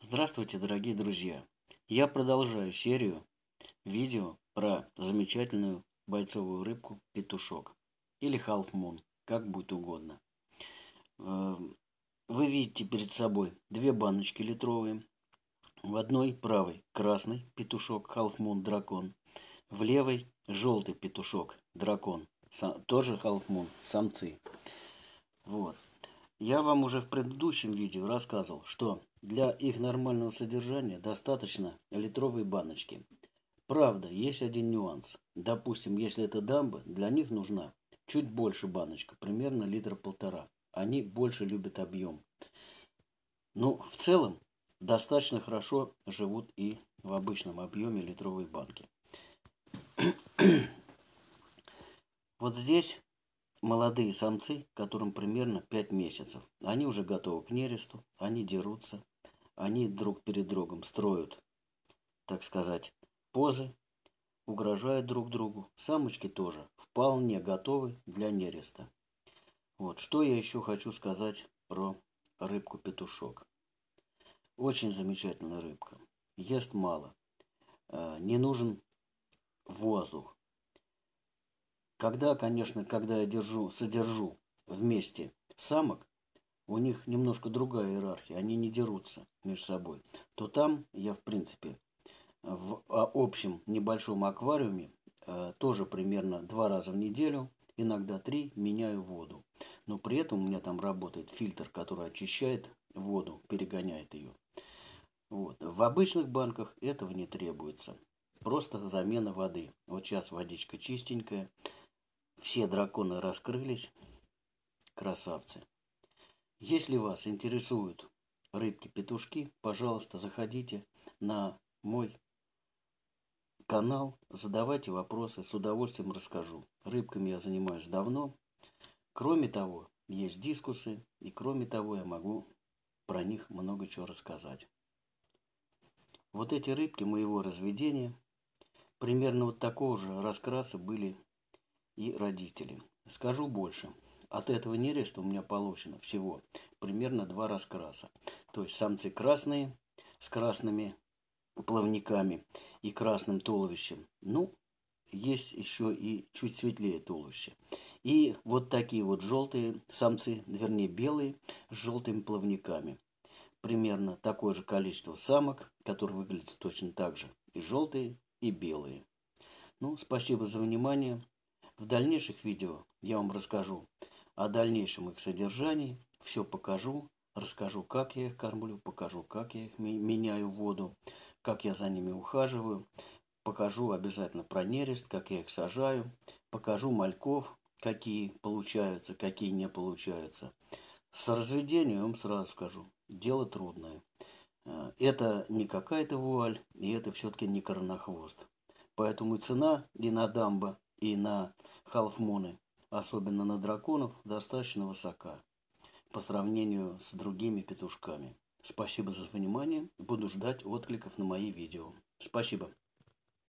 Здравствуйте, дорогие друзья! Я продолжаю серию видео про замечательную бойцовую рыбку петушок или half moon, как будет угодно. Вы видите перед собой две баночки литровые. В одной правой красный петушок half moon дракон, в левой желтый петушок дракон, тоже half moon, самцы. Вот. Я вам уже в предыдущем видео рассказывал, что для их нормального содержания достаточно литровой баночки. Правда, есть один нюанс. Допустим, если это дамбы, для них нужна чуть больше баночка, примерно литра полтора. Они больше любят объем. Но в целом достаточно хорошо живут и в обычном объеме литровой банки. Вот здесь молодые самцы, которым примерно 5 месяцев. Они уже готовы к нересту, они дерутся, они друг перед другом строят, так сказать, позы, угрожают друг другу. Самочки тоже вполне готовы для нереста. Вот, что я еще хочу сказать про рыбку-петушок. Очень замечательная рыбка. Ест мало. Не нужен воздух. Когда я содержу вместе самок, у них немножко другая иерархия, они не дерутся между собой, то там я, в принципе, в общем небольшом аквариуме тоже примерно 2 раза в неделю, иногда 3, меняю воду. Но при этом у меня там работает фильтр, который очищает воду, перегоняет ее. Вот. В обычных банках этого не требуется. Просто замена воды. Вот сейчас водичка чистенькая. Все драконы раскрылись. Красавцы. Если вас интересуют рыбки-петушки, пожалуйста, заходите на мой канал, задавайте вопросы, с удовольствием расскажу. Рыбками я занимаюсь давно. Кроме того, есть дискусы, и кроме того, я могу про них много чего рассказать. Вот эти рыбки моего разведения, примерно вот такого же раскраса были и родители. Скажу больше. От этого нереста у меня получено всего примерно 2 раскраса. То есть самцы красные, с красными плавниками и красным туловищем. Ну, есть еще и чуть светлее туловище. И вот такие вот желтые самцы, вернее белые, с желтыми плавниками. Примерно такое же количество самок, которые выглядят точно так же. И желтые, и белые. Ну, спасибо за внимание. В дальнейших видео я вам расскажу о дальнейшем их содержании. Все покажу. Расскажу, как я их кормлю, покажу, как я их меняю воду, как я за ними ухаживаю. Покажу обязательно про нерест, как я их сажаю. Покажу мальков, какие получаются, какие не получаются. С разведением, я вам сразу скажу, дело трудное. Это не какая-то вуаль, и это все-таки не коронохвост. Поэтому и цена и на дамба, и на халфмоны, особенно на драконов, достаточно высока по сравнению с другими петушками. Спасибо за внимание. Буду ждать откликов на мои видео. Спасибо.